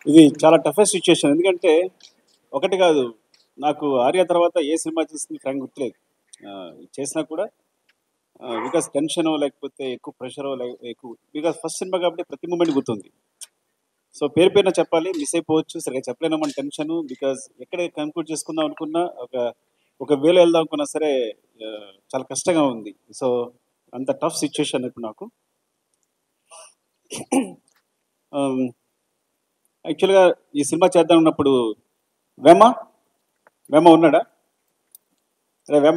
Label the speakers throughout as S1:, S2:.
S1: ఇది చాలా toughest situation. ఎందుకంటే ఒకటి కాదు, నాకు ఆర్య తర్వాత ఏ సినిమా చేసింది ఫ్రాంక్ గుర్తులేదు. చేసినా కూడా బికాస్ టెన్షనో లేకపోతే ఎక్కువ ప్రెషరో ఎక్కువ, బికాస్ ఫస్ట్ సినిమా కాబట్టి ప్రతి మూమెంట్ గుర్తుంది. సో పేరు పేరున చెప్పాలి, మిస్ అయిపోవచ్చు, సరిగా చెప్పలేను మన టెన్షన్. బికాస్ ఎక్కడ కన్క్లూడ్ చేసుకుందాం అనుకున్నా, ఒక వేలో వెళ్దాం అనుకున్నా సరే చాలా కష్టంగా ఉంది. సో అంత టఫ్ సిచ్యుయేషన్ ఇప్పుడు నాకు. యాక్చువల్గా ఈ సినిమా చేద్దాం ఉన్నప్పుడు వేమ వేమ ఉన్నాడా? అరే వేమ,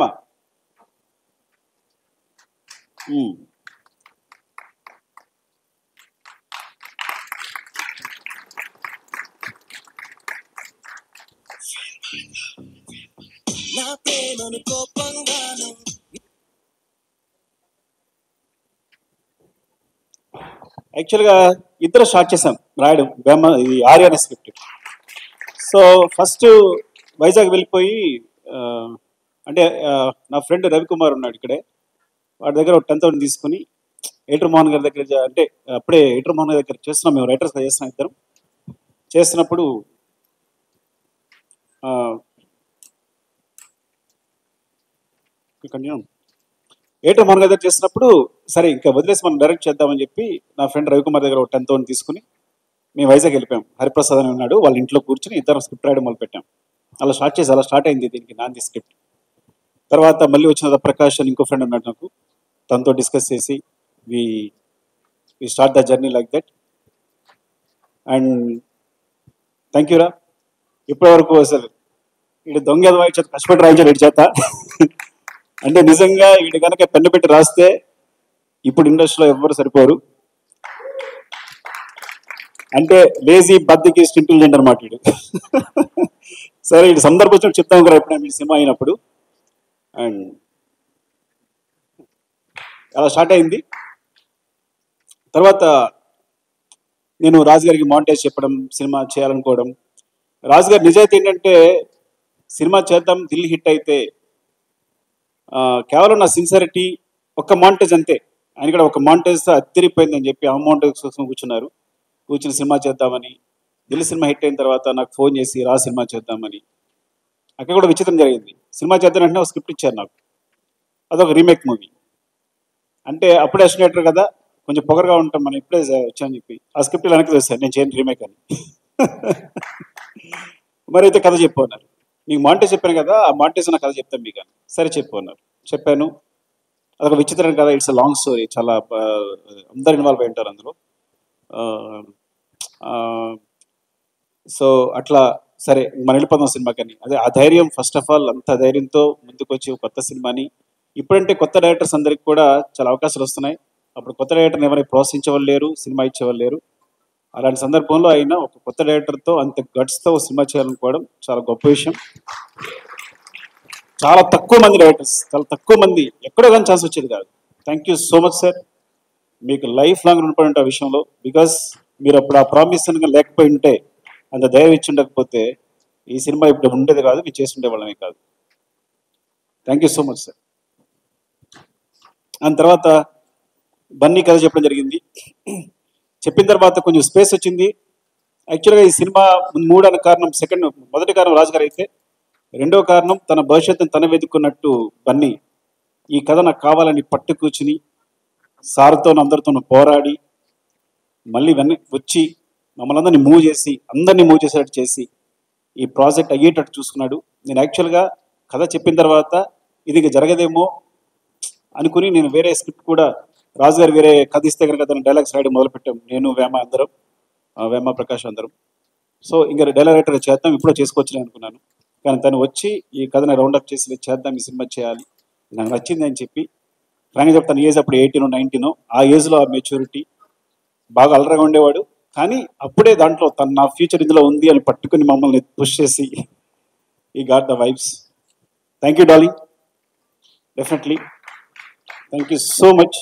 S1: యాక్చువల్గా ఇద్దరు స్టార్ట్ చేశాం రాయడం వేమ, ఇది ఆర్య అనే స్క్రిప్ట్. సో ఫస్ట్ వైజాగ్ వెళ్ళిపోయి అంటే నా ఫ్రెండ్ రవికుమార్ ఉన్నాడు ఇక్కడే, వాడి దగ్గర ఒక 10,000 తీసుకుని ఎయిటర్ మోహన్ గారి దగ్గర, అంటే అప్పుడే ఎయిటర్ మోహన్ గారి దగ్గర చేస్తున్నాం, మేము రైటర్స్గా చేస్తున్నాం ఇద్దరం. చేస్తున్నప్పుడు కంటిన్యూ ఎయిటర్ మోహన్ గారి దగ్గర చేసినప్పుడు సరే ఇంకా వదిలేసి మనం డైరెక్ట్ చేద్దామని చెప్పి నా ఫ్రెండ్ రవికుమార్ దగ్గర ఒక 10,000 తీసుకుని మేము వైజాగ్ వెళ్ళిపోయాం. హరిప్రసాద్ అని ఉన్నాడు, వాళ్ళ ఇంట్లో కూర్చుని ఇద్దరం స్క్రిప్ట్ రాయడం మొదలు పెట్టాం. అలా స్టార్ట్ అయింది దీనికి నాంది స్క్రిప్ట్. తర్వాత మళ్ళీ వచ్చిన ప్రకాష్ అని ఇంకో ఫ్రెండ్ ఉన్నాడు నాకు, తనతో డిస్కస్ చేసి we start the journey like that. And thank you రా, ఇప్పటి వరకు అసలు వీడు దొంగ చేత కష్టపడి రాయించాడు వీడి చేత. అంటే నిజంగా వీడు కనుక పెన్ను పెట్టి రాస్తే ఇప్పుడు ఇండస్ట్రీలో ఎవ్వరు సరిపోరు. అంటే లేజీ బద్దకిస్ట్ ఇంటెలిజెంట్ అనమాట వీడు. సరే వీడు సందర్భం వచ్చినట్టు చెప్తాం కూడా ఎప్పుడైనా మీ సినిమా అయినప్పుడు. అండ్ అలా స్టార్ట్ అయింది. తర్వాత నేను రాజు గారికి మాంటేజ్ చెప్పడం, సినిమా చేయాలనుకోవడం. రాజు గారి నిజాయితీ ఏంటంటే సినిమా చేద్దాం, దిల్ హిట్ అయితే కేవలం నా సిన్సియారిటీ, ఒక్క మాంటేజ్ అంతే. ఆయన కూడా ఒక మాంటేజ్తో అద్దరిపోయిందని చెప్పి ఆ మాంటేజ్ కోసం కూర్చుని సినిమా చేద్దామని. దిల్ సినిమా హిట్ అయిన తర్వాత నాకు ఫోన్ చేసి రా సినిమా చేద్దామని. అక్కడ కూడా విచిత్రం జరిగింది. సినిమా చేద్దానంటే ఒక స్క్రిప్ట్ ఇచ్చారు నాకు, అదొక రీమేక్ మూవీ. అంటే అప్పుడే అసినేటర్ కదా, కొంచెం పొగరగా ఉంటాం మనం, ఇప్పుడే వచ్చాను చెప్పి ఆ స్క్రిప్ట్ వెనక్కి చూస్తాను, నేను చేయను రీమేక్ అని. మరి అయితే కథ చెప్పు అన్నారు. నీకు మాంటేజ్ చెప్పాను కదా, ఆ మాంటేజ్ నా కథ చెప్తాను మీకు అని. సరే చెప్పు అన్నారు. చెప్పాను. అదొక విచిత్రం కదా, ఇట్స్ లాంగ్ స్టోరీ, చాలా అందరు ఇన్వాల్వ్ అయి ఉంటారు అందులో. సో అట్లా సరే మనం వెళ్ళిపోదాం సినిమాకని. అదే ఆ ధైర్యం, ఫస్ట్ ఆఫ్ ఆల్ అంత ధైర్యంతో ముందుకు వచ్చి కొత్త సినిమాని, ఇప్పుడంటే కొత్త డైరెక్టర్స్ అందరికి కూడా చాలా అవకాశాలు వస్తున్నాయి. అప్పుడు కొత్త డైరెక్టర్ని ఎవరైనా ప్రోత్సహించేవాళ్ళు లేరు, సినిమా ఇచ్చేవాళ్ళు లేరు. అలాంటి సందర్భంలో అయినా ఒక కొత్త డైరెక్టర్తో అంత గట్స్తో సినిమా చేయాలనుకోవడం చాలా గొప్ప విషయం. చాలా తక్కువ మంది డైరెక్టర్స్, చాలా తక్కువ మంది, ఎక్కడో కానీ ఛాన్స్ వచ్చేది కాదు. Thank you so much sir, మీకు లైఫ్ లాంగ్ రుణపడి ఉంటే ఆ విషయంలో. బికాస్ మీరు అప్పుడు ఆ ప్రామిస్ లేకపోయి ఉంటే, అంత ధైర్యం ఇచ్చి ఉండకపోతే ఈ సినిమా ఇప్పుడు ఉండేది కాదు, మీరు చేసి ఉండే వాళ్ళమే కాదు. Thank you so much sir. దాని తర్వాత బన్నీ కథ చెప్పడం జరిగింది. చెప్పిన తర్వాత కొంచెం స్పేస్ వచ్చింది. యాక్చువల్గా ఈ సినిమా మూడన్న కారణం, మొదటి కారణం రాజుగారు అయితే, రెండో కారణం తన భవిష్యత్తును తన వెతుక్కున్నట్టు బన్నీ ఈ కథ నాకు కావాలని పట్టు కూర్చుని సార్తో అందరితో పోరాడి మళ్ళీ వచ్చి మమ్మల్ని అందరినీ మూవ్ చేసేటట్టు చేసి ఈ ప్రాజెక్ట్ అయ్యేటట్టు చూసుకున్నాడు. నేను యాక్చువల్గా కథ చెప్పిన తర్వాత ఇది ఇంకా జరగదేమో అనుకుని నేను వేరే స్క్రిప్ట్ కూడా, రాజుగారు వేరే కథ ఇస్తే కనుక దాన్ని డైలాగ్స్ రాయడం మొదలుపెట్టాం, నేను వేమ ప్రకాష్ అందరం. సో ఇంకా డైలాగ్ రైటర్ చేద్దాం, ఇప్పుడు చేసుకోవచ్చులే అనుకున్నాను. కానీ తను వచ్చి ఈ కథని రౌండప్ చేసి చేద్దాం, ఈ సినిమా చేయాలి, నాకు నచ్చింది అని చెప్పి. ఫ్రాంక్గా చెప్తాను, ఏజ్ అప్పుడు 18 19, ఆ ఏజ్లో ఆ మెచ్యూరిటీ, బాగా అలరగా ఉండేవాడు. కానీ అప్పుడే దాంట్లో నా ఫ్యూచర్ ఇందులో ఉంది అని పట్టుకుని మమ్మల్ని పుష్ చేసి ఈ got the vibes. Thank you darling, definitely thank you so much.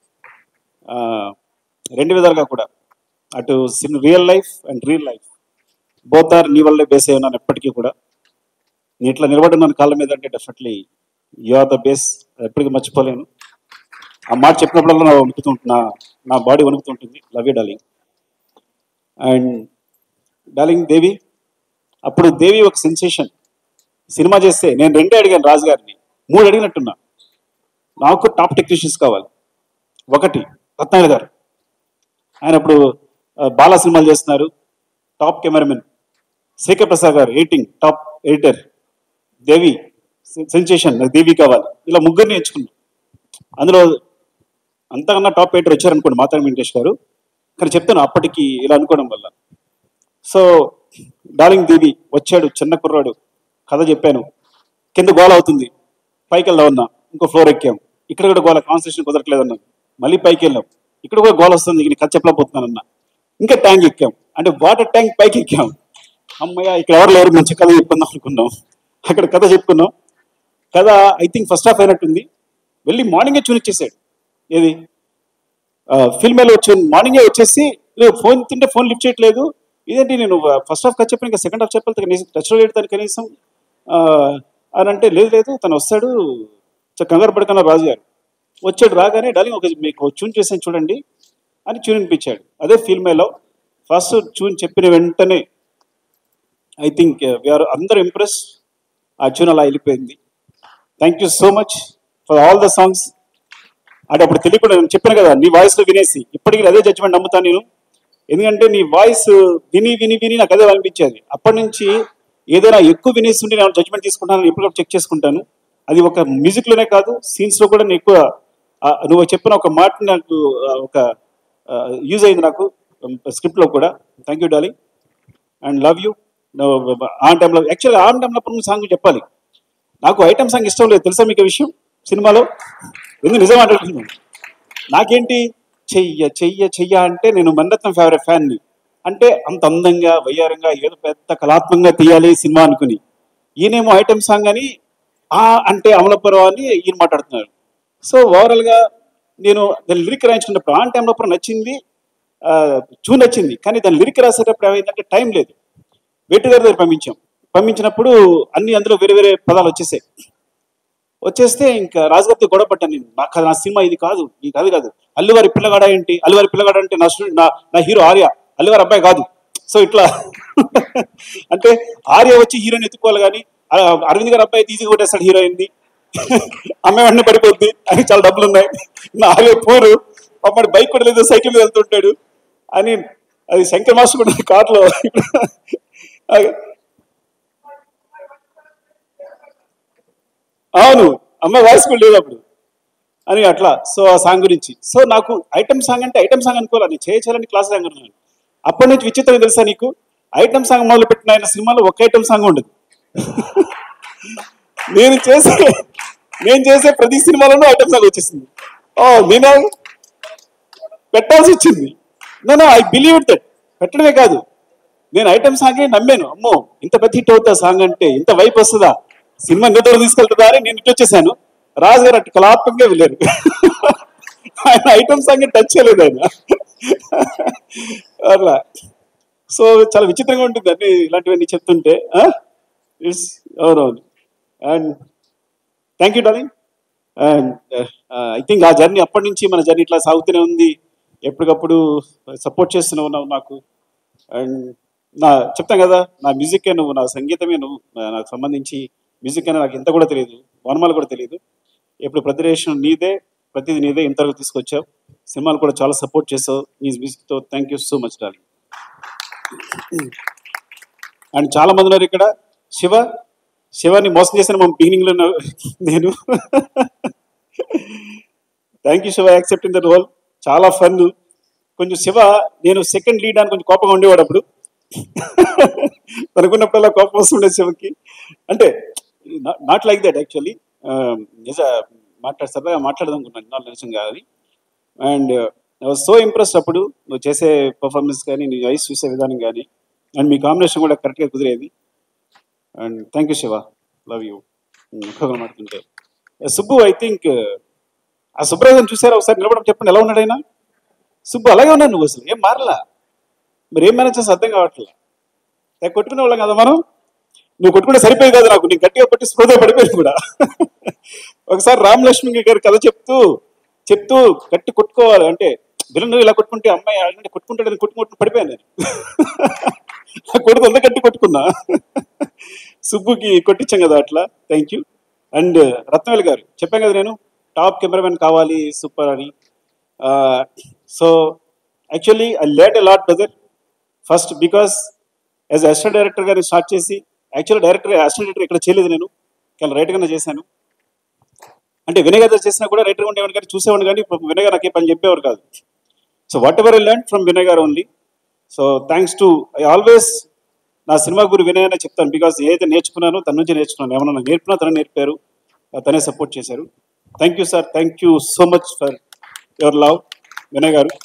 S1: రెండు విధాలుగా కూడా, అటు real life and real life both are నీ వల్లే బేస్ అయి ఉన్నాను ఎప్పటికీ కూడా. నేను ఇట్లా నిలబడున్నాను కాళ్ళ మీద అంటే definitely you are the base, ఎప్పటికీ మర్చిపోలేను. ఆ మాట చెప్పినప్పుడల్లా నా బాడీ వణుకుతుంటుంది. Love you darling. And darling Devi. అప్పుడు దేవి ఒక సెన్సేషన్. సినిమా చేస్తే నేను 2 అడిగాను రాజు గారిని, 3 అడిగినట్టున్నా. నాకు టాప్ టెక్నీషియన్స్ కావాలి. 1 రత్నాకర్ గారు, ఆయన అప్పుడు బాలా సినిమాలు చేస్తున్నారు, టాప్ కెమెరామెన్. శ్రీకర్ ప్రసాద్ గారు editing, top editor. Devi sensation, నాకు దేవి కావాలి. ఇలా 3 ఎంచుకున్నాం. అందులో అంతకన్నా టాప్ ఎడిటర్ వచ్చారనుకోండి మాతారి వెంకటేష్ గారు. కానీ చెప్తాను అప్పటికి ఇలా అనుకోవడం వల్ల. సో డార్లింగ్ దేవి వచ్చాడు, చిన్న కుర్రాడు, కథ చెప్పాను. కింద గోల అవుతుంది, పైకి వెళ్దాం అన్నా, ఇంకో ఫ్లోర్ ఎక్కాం. ఇక్కడ కూడా గోల, కాన్సన్ట్రేషన్ కుదరట్లేదన్నా. మళ్ళీ పైకి వెళ్ళాం, ఇక్కడ కూడా గోల వస్తుంది, ఇక కథ చెప్పలేకపోతున్నానన్నా. ఇంకా ట్యాంక్ ఎక్కాం, అంటే వాటర్ ట్యాంక్ పైకి ఎక్కాం. అమ్మయ్య, ఇక్కడ ఎవరు మంచి కథ చెప్పుకుందాం అనుకున్నాం. అక్కడ కథ చెప్పుకున్నాం. కథ ఐ థింక్ ఫస్ట్ హాఫ్ అయినట్టుంది. వెళ్ళి మార్నింగే చూనిచ్చేసాడు. ఏది ఫిల్మేలో వచ్చి మార్నింగే వచ్చేసి, ఫోన్ తింటే ఫోన్ లిఫ్ట్ చేయట్లేదు. ఇదేంటి, నేను ఫస్ట్ హాఫ్ కథ చెప్పాను, ఇంకా సెకండ్ హాఫ్ చెప్పాలి కనీసం, టచ్లో పెడతాను కనీసం అని అంటే, లేదు తను వస్తాడు, కంగారు పడకన్నా రాజు గారు వచ్చాడు. రాగానే డార్లింగ్ ఒక మీకు ట్యూన్ చేసాను చూడండి అని ట్యూన్ వినిపించాడు. అదే ఫిల్మేలో ఫస్ట్ ట్యూన్ చెప్పిన వెంటనే ఐ థింక్ వీఆర్ అందరూ ఇంప్రెస్. ఆ ట్యూన్ అలా వెళ్ళిపోయింది. Thank you so much for all the songs. అంటే అప్పుడు తెలియకుండా నేను చెప్పాను కదా, నీ వాయిస్లో వినేసి ఇప్పటికీ అదే జడ్జిమెంట్ నమ్ముతాను నేను. ఎందుకంటే నీ వాయిస్ విని విని విని నాకు అదే అనిపించేది. అప్పటి నుంచి ఏదైనా ఎక్కువ వినేస్తుంటే నేను జడ్జిమెంట్ తీసుకుంటాను, ఎప్పటికప్పుడు చెక్ చేసుకుంటాను. అది ఒక మ్యూజిక్లోనే కాదు, సీన్స్లో కూడా నేను ఎక్కువ నువ్వు చెప్పిన ఒక మాట నాకు ఒక యూజ్ అయింది నాకు స్క్రిప్ట్లో కూడా. Thank you darling and love you. ఆ టైంలో యాక్చువల్గా ఆ టైంలో సాంగ్ చెప్పాలి. నాకు ఐటమ్ సాంగ్ ఇష్టం లేదు, తెలుసా మీకు విషయం సినిమాలో? ఎందుకు నిజం మాట్లాడుతున్నాను. నాకేంటి చెయ్య చెయ్య చెయ్య అంటే నేను మణిరత్నం ఫేవరెట్ ఫ్యాన్ని. అంటే అంత అందంగా వయ్యారంగా ఏదో పెద్ద కళాత్మకంగా తీయాలి సినిమా అనుకుని, ఈయనేమో ఐటమ్ సాంగ్ అని అంటే అమలాపురం అని ఈయన మాట్లాడుతున్నారు. సో ఓవరాల్గా నేను దాని లిరిక్ రాయించుకున్నప్పుడు ఆ టైంలో నచ్చింది, చూన్ నచ్చింది. కానీ దాని లిరిక్ రాసేటప్పుడు ఏమైందంటే టైం లేదు. వేటు గారి దగ్గర పంపించినప్పుడు అన్ని అందులో వేరే వేరే పదాలు వచ్చేస్తే ఇంకా రాజుగారితో గొడవ పడ్డాను నేను. నాకు నా సినిమా ఇది కాదు, ఈ కథ కాదు. అల్లువారి పిల్లగాడ ఏంటి, అల్లువారి పిల్లగాడ అంటే నా హీరో ఆర్య, అల్లువారి అబ్బాయి కాదు. సో ఇట్లా అంటే ఆర్య వచ్చి హీరోయిన్ ఎత్తుకోవాలి, కానీ అరవింద్ గారి అబ్బాయి ఈజీగా కొట్టేస్తాడు హీరోయిన్ని. అమ్మాయి వెంటనే పడిపోద్ది, అని చాలా డబ్బులు ఉన్నాయి. నా ఆర్య పూరు అమ్మాయి బైక్ కూడా లేదు, సైకిల్ మీద వెళ్తుంటాడు అని. అది శంకర్ మాస్టర్ కూడా కార్లో. అవును, అమ్మాయి వాయిస్ కూడా లేదు అప్పుడు అని అట్లా. సో ఆ సాంగ్ గురించి. సో నాకు ఐటమ్ సాంగ్ అంటే ఐటమ్ సాంగ్ అనుకోవాలి, నేను చేయాలని క్లాస్ సాంగ్ అనుకున్నాను. అప్పటి నుంచి విచిత్రం తెలుసా నీకు, ఐటమ్ సాంగ్ మొదలు పెట్టిన ఆయన సినిమాలో ఒక ఐటమ్ సాంగ్ ఉండదు. నేను చేసే ప్రతి సినిమాలోనూ ఐటమ్ సాంగ్ వచ్చేసింది. నేను పెట్టాల్సి వచ్చింది. నేను ఐ బిలీవ్ దట్. పెట్టడమే కాదు, నేను ఐటమ్ సాంగే నమ్మాను. అమ్మో ఇంత పెద్ద హిట్ అవుతా సాంగ్ అంటే, ఇంత వైపు వస్తుందా, సినిమా ఇంత దూరం తీసుకెళ్తుందా అని నేను ఇటు వచ్చేసాను. రాజు గారు అటు కళాత్మకంగా వెళ్ళారు. ఆయన ఐటమ్ సాంగ్ టచ్ చేయలేదు ఆయన అట్లా. సో చాలా విచిత్రంగా ఉంటుంది అన్ని ఇలాంటివన్నీ చెప్తుంటే. అవునవును. And thank you darling. And I think ఆ జర్నీ అప్పటి నుంచి మన జర్నీ ఇట్లా సాగుతూనే ఉంది. ఎప్పటికప్పుడు సపోర్ట్ చేస్తూనే ఉన్నావు నాకు. అండ్ చెప్తాను కదా, నా మ్యూజికే నువ్వు, నా సంగీతమే నువ్వు. నాకు సంబంధించి మ్యూజిక్ అయినా నాకు ఇంత కూడా తెలియదు, వనమాలు కూడా తెలియదు. ఎప్పుడు ప్రతిరేషన్ నీదే, ప్రతిదీ నీదే, ఇంతవరకు తీసుకొచ్చావు. సినిమాలు కూడా చాలా సపోర్ట్ చేసావు నీ మ్యూజిక్తో. Thank you so much darling. And చాలా మంది ఉన్నారు ఇక్కడ. శివాని మోసం చేశాను మా బిగినింగ్లో నేను. Thank you Shiva, accepting the role. చాలా ఫన్. కొంచెం శివ నేను సెకండ్ లీడ్ అని కొంచెం కోపంగా ఉండేవాడు అప్పుడు. అనుకున్నప్పుడల్లా కోపం వస్తుండే శివకి. అంటే నాట్ లైక్ దట్ యాక్చువల్లీ. సరదాగా మాట్లాడదాం అనుకున్నాను, నాలుగు నిమిషం కాదు. And I was so impressed అప్పుడు నువ్వు చేసే పర్ఫార్మెన్స్ కానీ, నీ ఐస్ చూసే విధానం కానీ, అండ్ మీ కాంబినేషన్ కూడా కరెక్ట్గా కుదిరేది. And thank you Shiva, love you. ఎక్కువగా మాట్లాడుతుంటే సుబ్బు, ఐ థింక్ ఆ సుబ్రహ్మణ్యం చూసారా ఒకసారి నిలబడడం, చెప్పండి ఎలా ఉన్నాడు ఆయన? సుబ్బు అలాగే ఉన్నాడు, నువ్వు అసలు ఏం మారలా. మరి ఏం మేనేజ్ చేస్తే అర్థం కావట్లే. కొట్టుకునే వాళ్ళం కదా మనం. నువ్వు కొట్టుకుంటే సరిపోయేది కాదు, నాకు నేను గట్టిగా కొట్టి స్పృహ పడిపోయింది కూడా. ఒకసారి రామలక్ష్మి గారి కథ చెప్తూ గట్టి కొట్టుకోవాలి అంటే, విలన్ ఇలా కొట్టుకుంటే అమ్మాయి అంటే కొట్టుకుంటాడని కొట్టుకుంటూ పడిపోయాను నేను. కొడుకు అంత కట్టి కొట్టుకున్నా. సుబ్బుకి కొట్టించాం కదా అట్లా. Thank you. అండ్ రత్నవేల్ గారు చెప్పాను కదా, నేను టాప్ కెమెరామెన్ కావాలి సూపర్ అని. So actually I learned a lot brother. First because as assistant director గారిని స్టార్ట్ చేసి, యాక్చువల్ డైరెక్టర్ అసిస్టెంట్ డైరెక్టర్ ఇక్కడ చేయలేదు నేను, కానీ రైటర్గానే చేశాను. అంటే వినయ్ గారు చేసినా కూడా రైటర్గా ఉండేవాడు కానీ చూసేవాడు, కానీ వినయ్ గారు నాకే పని చెప్పేవారు కాదు. So whatever I learn from Vinay గారు only. So thanks to, I always నా సినిమా గురి వినయ్ అనే చెప్తాను. బికాస్ ఏదైతే నేర్చుకున్నానో తన నుంచి నేర్చుకున్నాను. ఏమన్నా నేర్పినా తనే నేర్పారు, తనే సపోర్ట్ చేశారు. Thank you sir, thank you so much for your love Vinay గారు.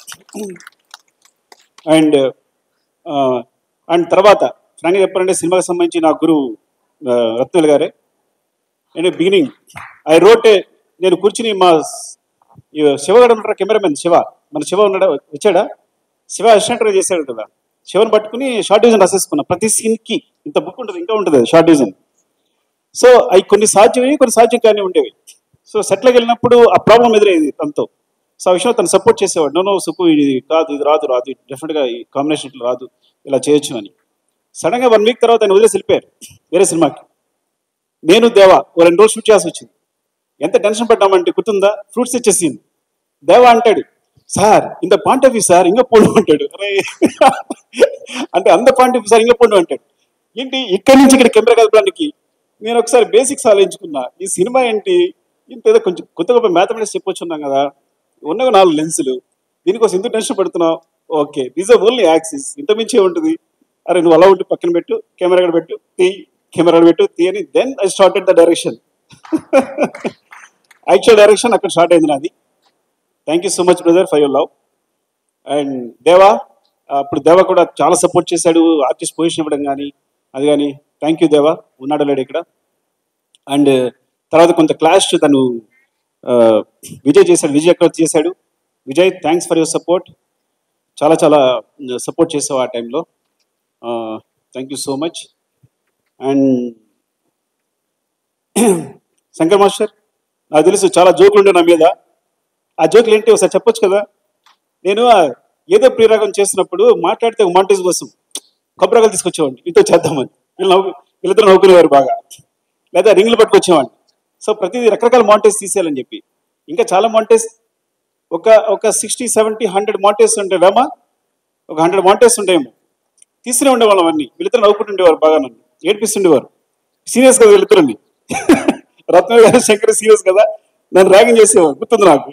S1: అండ్ అండ్ తర్వాత ఫ్రాంక్గా చెప్పాలంటే సినిమాకి సంబంధించి నా గురువు రత్నవేల్ గారే. అండ్ బిగినింగ్ ఐ రోట్, నేను కూర్చుని మా శివగాడు ఉంటారు కెమెరామెన్ శివ, మన శివ ఉన్నాడా, వచ్చాడా? శివ అసిస్టెంట్గా చేశాడు కదా, శివని పట్టుకుని షార్ట్ డివిజన్ రాసేసుకున్నా. ప్రతి సీన్కి ఇంత బుక్ ఉంటుంది, ఇంకా ఉంటుంది షార్ట్ డివిజన్. సో అవి కొన్ని సాధ్యమయ్యి కొన్ని సాధ్యం కానీ ఉండేవి. సో సెట్లోకి వెళ్ళినప్పుడు ఆ ప్రాబ్లం ఎదురయ్యేది తనతో. సో ఆ విషయంలో తను సపోర్ట్ చేసేవాడు. నో సుపు ఇది కాదు, ఇది రాదు డెఫినెట్గా ఈ కాంబినేషన్ ఇట్లా రాదు, ఇలా చేయొచ్చు అని. సడన్గా 1 వీక్ తర్వాత ఆయన వదిలేసి వెళ్ళిపోయారు వేరే సినిమాకి. నేను దేవా ఓ 2 రోజులు షూట్ చేయాల్సి వచ్చింది. ఎంత టెన్షన్ పడ్డామంటే గుర్తుందా, ఫ్రూట్స్ ఇచ్చేసింది. దేవా అంటాడు, సార్ ఇంత పాయింట్ ఆఫ్ వ్యూ సార్ ఇంకా పోండు అంటాడు. అరే అంటే అంత పాయింట్ ఆఫ్ వ్యూ సార్ ఇంకా పోండు అంటాడు. ఏంటి ఇక్కడి నుంచి ఇక్కడ కెమెరా కదపడానికి? నేను ఒకసారి బేసిక్స్ ఆలోచించుకున్నా, ఈ సినిమా ఏంటి ఇంత ఏదో కొంచెం కొత్త గొప్ప మ్యాథమెటిక్స్ చెప్పొచ్చున్నాం కదా, ఉన్నవి 4 లెన్సులు, దీనికోసం ఎందుకు టెన్షన్ పడుతున్నావు? Okay these are only axis, ఇంత మించే ఉంటుంది. అరే నువ్వు అలా ఉంటే పక్కన పెట్టు, కెమెరా పెట్టు, తీ, కెమెరా పెట్టు, తీ అని. Then I started the direction. Actual direction అక్కడ స్టార్ట్ అయింది నాది. Thank you so much brother for your love. And Deva, అప్పుడు దేవా కూడా చాలా సపోర్ట్ చేశాడు, ఆర్టిస్ట్ పొజిషన్ ఇవ్వడం కానీ అది కానీ. థ్యాంక్ యూ దేవా, ఉన్నాడు లేడు ఇక్కడ. అండ్ తర్వాత కొంత క్లాష్ తను విజయ్ చేశాడు, విజయ్ చక్రవర్తి చేశాడు. Vijay thanks for your support, చాలా చాలా సపోర్ట్ చేసావు ఆ టైంలో. Thank you so much. And Shankar master, నాకు తెలుసు చాలా జోకులు ఉండే నా మీద. ఆ జోకులు ఏంటి ఒకసారి చెప్పొచ్చు కదా? నేను ఏదో ప్రియరాగం చేస్తున్నప్పుడు మాట్లాడితే ఒక మాంటేజ్ కోసం కొబ్బరికాయలు తీసుకొచ్చేవాడిని, ఇంతో చేద్దామని. వీళ్ళిద్దరు నవ్వుకునేవారు బాగా, లేదా రింగులు పట్టుకొచ్చేవాడిని. సో ప్రతిదీ రకరకాల మాంటేజ్ తీసేయాలని చెప్పి. ఇంకా చాలా మాంటేజ్, ఒక 60, 70, 100 మాంటేజ్ ఉంటాయి వేమా, ఒక 100 మాంటేజ్ ఉంటాయేమో. తీస్తూనే ఉండేవాళ్ళం అన్ని. వీళ్ళిద్దరు నవ్వుకుంటుండేవారు, బాగా నన్ను ఏడిపిస్తుండేవారు. సీరియస్ కదా వీళ్ళిద్దరండి. రత్నవేల్ గారు శంకర్ సీరియస్ కదా, నన్ను ర్యాగింగ్ చేసేవారు, గుర్తుంది నాకు.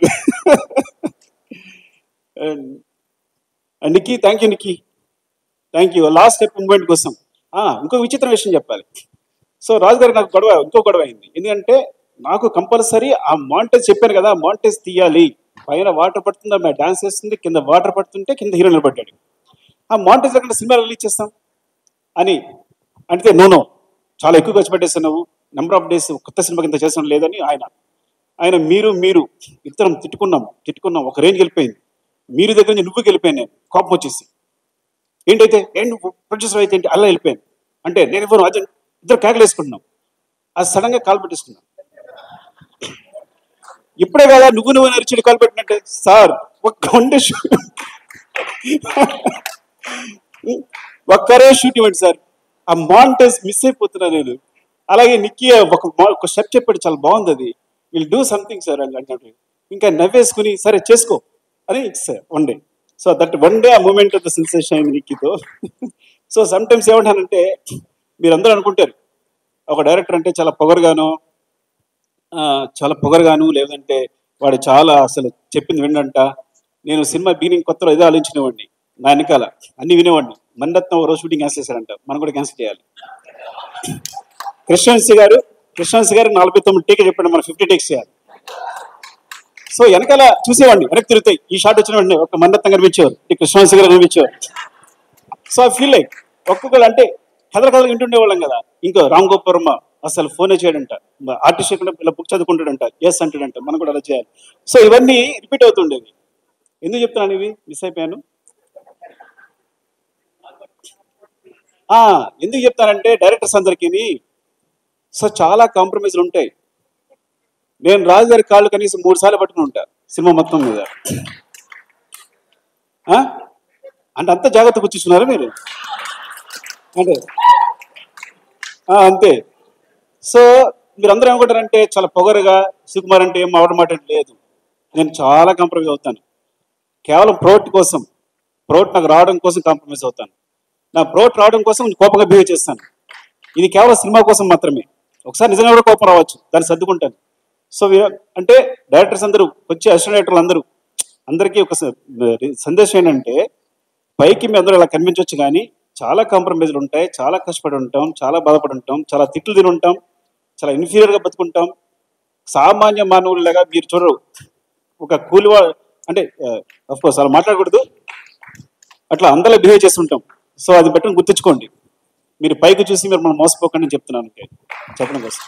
S1: And Nikki, thank you Nikki, thank you. Last step moment కోసం ఇంకో విచిత్ర విషయం చెప్పాలి. సో రాజు గారికి నాకు ఇంకో గొడవ అయింది. ఎందుకంటే నాకు కంపల్సరీ ఆ మాంటేజ్ చెప్పాను కదా, ఆ మాంటేజ్ తీయాలి. పైన వాటర్ పడుతుంది, ఆమె డాన్స్ చేస్తుంది, కింద వాటర్ పడుతుంటే కింద హీరో నిలబడ్డాడు. ఆ మాంటేజ్ అక్కడ సినిమా రిలీజ్ చేస్తాం అని అంటే నో చాలా ఎక్కువ ఖర్చు పెట్టేస్తున్నావు, నెంబర్ ఆఫ్ డేస్ కొత్త సినిమాకి ఇంత చేస్తాం లేదని ఆయన మీరు ఇద్దరం తిట్టుకున్నాం, ఒక రేంజ్కి వెళ్ళిపోయింది. మీరు దగ్గర నుంచి నువ్వుకి వెళ్ళిపోయాను నేను, కోపం వచ్చేసి. ఏంటైతే నువ్వు ప్రొడ్యూసర్ అయితే ఏంటి అలా వెళ్ళిపోయాను అంటే నేను ఇవ్వను, అది ఇద్దరు కేకలు వేసుకుంటున్నాం. అది సడన్గా కాల్ పెట్టేసుకున్నాం. ఇప్పుడే కదా నువ్వు నరిచి కాల్ పెట్టినట్టే సార్, ఒక్కరే షూట్ ఇవ్వండి సార్, ఆ మాంటేజ్ మిస్ అయిపోతున్నా నేను. అలాగే నిక్కీ ఒక స్టెప్ చెప్పాడు, చాలా బాగుంది, అది విల్ డూ సంథింగ్ సార్ అని అంటే ఇంకా నవ్వేసుకుని సరే చేసుకో అని sir 1 day. So that 1 day ఆ మూమెంట్ ఆఫ్ ద సెన్సేషన్ అయింది నిక్కీతో. సో సమ్ టైమ్స్ ఏమంటానంటే, మీరందరూ అనుకుంటారు ఒక డైరెక్టర్ అంటే చాలా పొగరుగాను లేదంటే వాడు చాలా అసలు చెప్పింది వినంట. నేను సినిమా బిగినింగ్ కొత్తలో ఇదే ఆలోచించినవాడిని, నా వెనకాల అన్ని వినేవాడిని. మణిరత్నం ఒక రోజు షూటింగ్ క్యాన్సిల్ చేశారంట, మనం కూడా క్యాన్సిల్ చేయాలి. కృష్ణవంశీ గారు 49 టేక్ చెప్పాడు, మనం 50 టేక్స్ చేయాలి. సో వెనకాల చూసేవాడిని, వెనక్కి తిరుగుతాయి ఈ షాట్ వచ్చిన వెంటనే ఒక మణిరత్నం కనిపించేవారు, కృష్ణవంశీ గారు కనిపించేవారు. సో ఐ ఫీల్ లైక్ ఒక్కొక్కరు అంటే కథలు వింటుండేవాళ్ళం కదా. ఇంకా రామ్ గోపాల్ వర్మ అసలు ఫోనే చేయడంట, ఆర్టిస్ట్ ఇలా బుక్ చదువుకుంటాడంట, ఎస్ అంటాడంట, మనం కూడా అలా చేయాలి. సో ఇవన్నీ రిపీట్ అవుతుండేవి. ఎందుకు చెప్తున్నాను ఇవి, మిస్ అయిపోయాను. ఎందుకు చెప్తానంటే డైరెక్టర్స్ అందరికీ సో చాలా కాంప్రమైజ్లు ఉంటాయి. నేను రాజు గారి కాళ్ళు కనీసం 3 సార్లు పట్టుకుని ఉంటా సినిమా మొత్తం మీద. అంటే అంత జాగ్రత్త కూర్చున్నారా మీరు? అంటే అంతే. సో మీరందరూ ఏమనుకుంటారంటే చాలా పొగరుగా సుకుమార్ అంటే ఏం మాట లేదు. నేను చాలా కాంప్రమైజ్ అవుతాను. కేవలం ప్రోట్ కోసం, ప్రోట్ నాకు రావడం కోసం కాంప్రమైజ్ అవుతాను. నా ప్రోట్ రావడం కోసం కోపంగా బిహేవ్ చేస్తాను. ఇది కేవలం సినిమా కోసం మాత్రమే. ఒకసారి నిజంగా కూడా కోపం రావచ్చు, దాన్ని సర్దుకుంటాను. సో అంటే డైరెక్టర్స్ అందరూ వచ్చే అసిస్టెంట్ డైరెక్టర్లు అందరికీ ఒక సందేశం ఏంటంటే, పైకి మీ అందరూ ఇలా కనిపించవచ్చు కానీ చాలా కాంప్రమైజ్లు ఉంటాయి, చాలా కష్టపడి ఉంటాం, చాలా బాధపడి ఉంటాం, చాలా తిట్లు తిని ఉంటాం, చాలా ఇన్ఫీరియర్గా బతుకుంటాం. సామాన్య మానవులాగా మీరు చూడరు. ఒక కూలివా అంటే అఫ్కోర్స్ అలా మాట్లాడకూడదు, అట్లా అందరిలో బిహేవ్ చేస్తుంటాం. సో అది బట్టి గుర్తుంచుకోండి. మీరు పైకి చూసి మీరు మనం మోసపోకండి అని చెప్తున్నాను. చెప్పడం కోసం.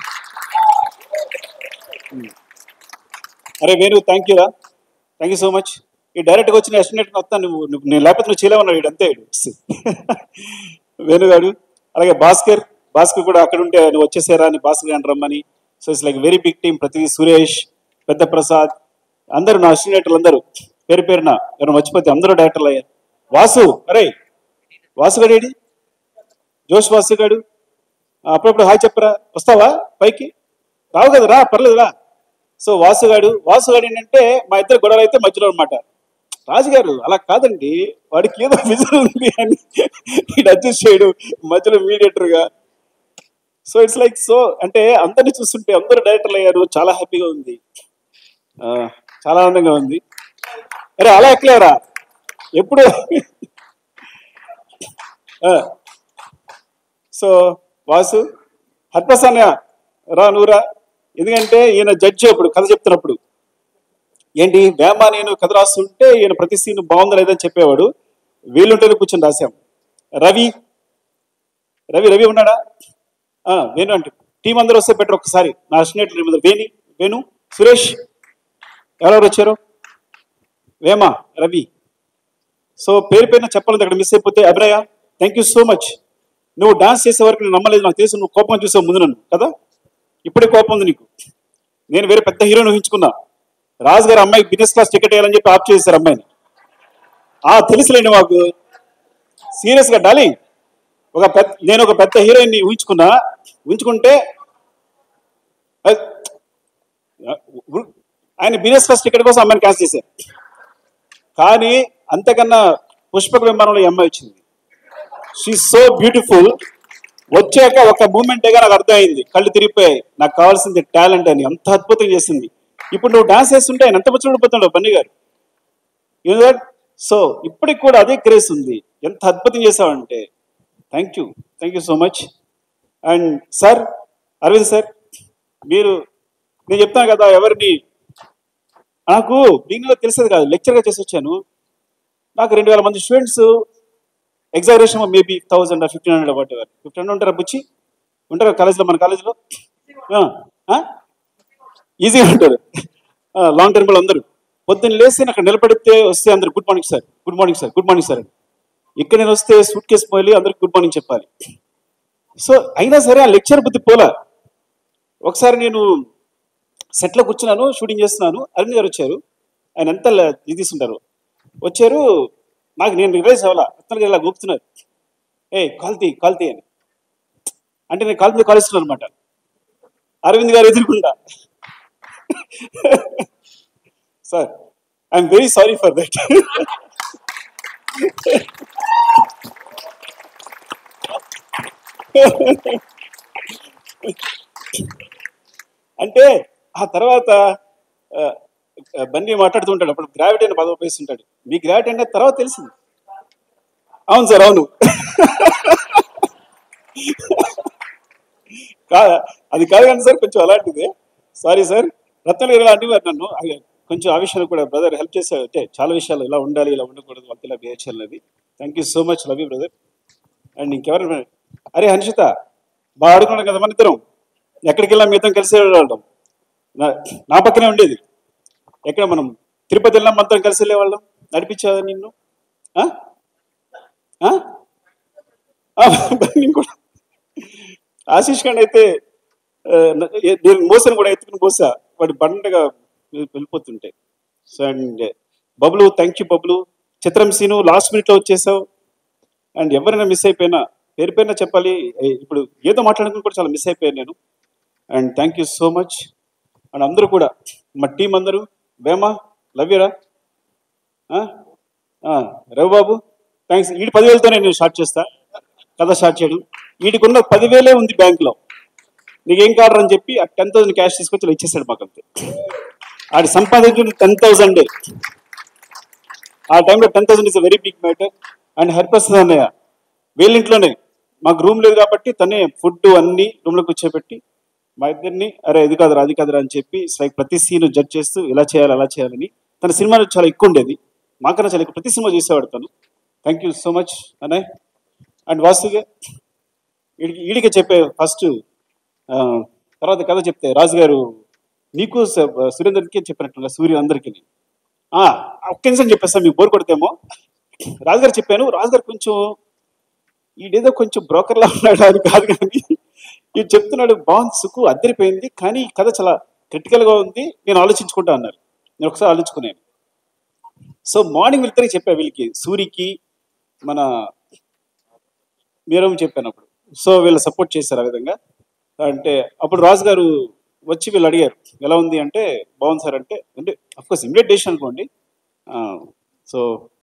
S1: అరే వేణు, థ్యాంక్ యూ రా, థ్యాంక్ యూ సో మచ్. ఈ డైరెక్ట్గా వచ్చిన ఎస్టిమేట్ వస్తాను, నేను లేకపోతే నువ్వు చేయలేమన్నాడు వీడు, అంతే వేణుగాడు. అలాగే భాస్కర్ కూడా అక్కడ ఉంటే నువ్వు వచ్చేసారా అని భాస్కర్ గారిని రమ్మని. So it's like very big team. ప్రతి సురేష్, పెద్ద ప్రసాద్, అందరూ నా అసిస్టెంట్లు అందరూ పేరు పేరున ఎవరైనా మర్చిపోతే అందరూ డైరెక్టర్లు అయ్యారు. వాసు, అరే వాసుగాడు ఏడి, జోష్ వాసుగాడు, అప్పుడప్పుడు హాయ్ చెప్పరా, వస్తావా పైకి? రావు కదా, రా, పర్లేదు రా. సో వాసుగాడు ఏంటంటే మా ఇద్దరు గొడవలు అయితే మధ్యలో అనమాట. రాజుగారు అలా కాదండి, వాడికి ఏదో విజన్ ఉంది అని అడ్జస్ట్ చేయడు మధ్యలో మీడియేటర్గా. సో ఇట్స్ లైక్ సో అంటే అందరినీ చూస్తుంటే అందరూ డైరెక్టర్లు అయ్యారు, చాలా హ్యాపీగా ఉంది, చాలా ఆనందంగా ఉంది. అరే అలా ఎక్కలేరా ఎప్పుడు. సో వాసు, హర్ప్రసన్న రా, నువ్వురా. ఎందుకంటే ఈయన జడ్జి అప్పుడు కథ చెప్తున్నప్పుడు ఏంటి వేమ నేను కథ రాస్తుంటే ఈయన ప్రతి సీన్ బాగుందా లేదని చెప్పేవాడు. వీళ్ళుంటేనే కూర్చొని రాశాం. రవి ఉన్నాడా? వేణు అంటే టీం అందరూ వస్తే బెటర్. ఒక్కసారి నా అసిస్టెంట్ వేణు, సురేష్, ఎవరెవరు వచ్చారు? వేమ, రవి. సో పేరు పేరున చెప్పాలని అక్కడ మిస్ అయిపోతే Abhinaya, thank you so much. నువ్వు డాన్స్ చేసే వరకు నేను నమ్మలేదు, నాకు తెలుసు నువ్వు కోపంగా చూసావు ముందు నన్ను కదా, ఇప్పుడే కోపం ఉంది నీకు. నేను వేరే పెద్ద హీరోని ఊహించుకున్నా. రాజు గారు అమ్మాయికి బిజినెస్ క్లాస్ టికెట్ వేయాలని చెప్పి ఆప్ చేశారు అమ్మాయిని. తెలుసులేండి మాకు, సీరియస్గా డార్లింగ్. నేను ఒక పెద్ద హీరోయిన్ని ఊహించుకుంటే ఆయన బిజినెస్ క్లాస్ టికెట్ కోసం అమ్మాయిని క్యాన్సిల్ చేశారు. కానీ అంతకన్నా పుష్పక విమానంలో ఈ అమ్మాయి వచ్చింది. She so beautiful. వచ్చాక ఒక మూమెంటేగా నాకు అర్థమైంది, కళ్ళు తిరిగిపోయాయి. నాకు కావాల్సింది టాలెంట్ అని, అంత అద్భుతంగా చేసింది. ఇప్పుడు నువ్వు డాన్స్ చేస్తుంటే ఆయన ఎంత ముచ్చట పడిపోతున్నావు బన్నీ గారు. సో ఇప్పటికి కూడా అదే క్రేజ్ ఉంది. ఎంత అద్భుతం చేసావంటే thank you so much. And sir, Aravind sir, నేను చెప్తాను కదా, ఎవరిని నాకు బిగినింగ్లో తెలిసేది కాదు, లెక్చర్గా చేసి వచ్చాను. నాకు 2000 మంది students, examination maybe 1000 or 1500 whatever. 1500 ఉంటారా బుచ్చి? ఉంటారా కాలేజీలో? మన కాలేజీలో ఈజీగా ఉంటారు. లాంగ్ టర్మ్ వాళ్ళు అందరూ పొద్దున్న లేస్తే అక్కడ నిలబడితే వస్తే అందరు good morning sir, good morning sir, good morning sir అని. ఇక్కడ నేను వస్తే సూట్ కేసు పోయి అందరికి గుడ్ మార్నింగ్ చెప్పాలి. సో అయినా సరే ఆ లెక్చర్ బుద్ధి పోలా. ఒకసారి నేను సెట్లో కూర్చున్నాను, షూటింగ్ చేస్తున్నాను, అరవింద్ గారు వచ్చారు. ఆయన ఎంత ఇది తీసుకుంటారు, వచ్చారు. నేను రిలైజ్ అవ్వాలా, అతనికి ఇలా గోపుతున్నారు, కాల్తీ అని. అంటే నేను కాలుస్తున్నాను అనమాట. అరవింద్ గారు ఎదుర్కొంటా, sir I'm very sorry for that. అంటే ఆ తర్వాత బన్నీ మాట్లాడుతుంటాడు, అప్పుడు గ్రావిటీ అని పదవి ఉపయోగిస్తుంటాడు. మీ గ్రావిటీ అంటే తర్వాత తెలిసింది. అవును సార్, అవును. అది కాదు కానీ సార్, కొంచెం అలాంటిదే. Sorry sir. రత్నలు ఇలాంటివి నన్ను కొంచెం ఆ విషయాలు కూడా బ్రదర్ హెల్ప్ చేశారు. అంటే చాలా విషయాలు ఇలా ఉండాలి, ఇలా ఉండకూడదు, వాళ్ళకి ఇలా బిహేవ్ చేయాలి. Thank you so much, love you brother. And ఇంకెవరు? అరే హన్షిత, బాగా ఆడుకున్నాం కదా మన ఇద్దరం. ఎక్కడికి వెళ్ళాం మిగతా కలిసి వెళ్ళడం. నా పక్కనే ఉండేది. ఎక్కడ మనం తిరుపతి వెళ్ళాం, మనతో కలిసి వెళ్ళేవాళ్ళం. నడిపించావా నిన్ను? కూడా ఆశీష్ ఖండ్ అయితే నేను మోసను కూడా ఎత్తుకుని పోసా, వాడి బండగా వెళ్ళిపోతుంటే. So and Bablu, thank you Bablu. Chitram Seenu last మినిట్లో వచ్చేసావు. అండ్ ఎవరైనా మిస్ అయిపోయినా పేరు పేరున చెప్పాలి. ఇప్పుడు ఏదో మాట్లాడుకుని కూడా చాలా మిస్ అయిపోయాను నేను. And thank you so much. And అందరూ కూడా మా టీం అందరూ, వేమ లవ్ యూరా, రవిబాబు థ్యాంక్స్. వీడి 10,000తోనే నేను స్టార్ట్ చేస్తా కథ స్టార్ట్ చేయడం. వీడికి ఉన్న 10,000 ఉంది బ్యాంకులో, నీకేం కావాలి అని చెప్పి ఆ 10,000 క్యాష్ తీసుకొచ్చి ఇలా ఇచ్చేసాడు మాకంతే. ఆడి సంపాదించిన 10,000. ఆ టైంలో 10,000 is a very big matter. And Hariprasad అన్నయ్య వీళ్ళింట్లోనే, మాకు రూమ్ లేదు కాబట్టి తనే ఫుడ్ అన్ని రూమ్లో కూర్చోబెట్టి మా ఇద్దరిని అరే ఇది కాదురా అది కాదురా అని చెప్పి లైక్ ప్రతి సీన్ జడ్జ్ చేస్తూ ఇలా చేయాలి అలా చేయాలని. తన సినిమాలో చాలా ఎక్కువ ఉండేది, మాకన్నా చాలా ఎక్కువ ప్రతి సినిమా చేసేవాడు తను. థ్యాంక్ యూ సో మచ్ అన్నయ్య. అండ్ వాస్తుగా ఈడికి చెప్పే ఫస్ట్, తర్వాత కథ చెప్తే రాజు గారు నీకు సురేందర్కి చెప్పినట్టుగా సూర్య అందరికీ ఒక్క నిమిషం చెప్పేస్తాను, మీకు బోర్ కొడితేమో. రాజుగారు చెప్పాను, రాజుగారు కొంచెం ఈడేదో కొంచెం బ్రోకర్లా ఉన్నాడు అని కాదు, కానీ ఈడు చెప్తున్నాడు బాగుంది సుకు అద్దరిపోయింది, కానీ ఈ కథ చాలా క్రిటికల్గా ఉంది, నేను ఆలోచించుకుంటా అన్నారు. నేను ఒకసారి ఆలోచించుకున్నాను. సో మార్నింగ్ వీళ్ళిద్దరికి చెప్పా, వీళ్ళకి సూరికి మన మీరం చెప్పాను అప్పుడు. సో వీళ్ళు సపోర్ట్ చేశారు ఆ విధంగా. అంటే అప్పుడు రాజు గారు వచ్చి వీళ్ళు అడిగారు ఎలా ఉంది అంటే బాగుంది సార్ అంటే అఫ్కోర్స్ ఇమ్మీడియట్ డెసిషన్ అనుకోండి. సో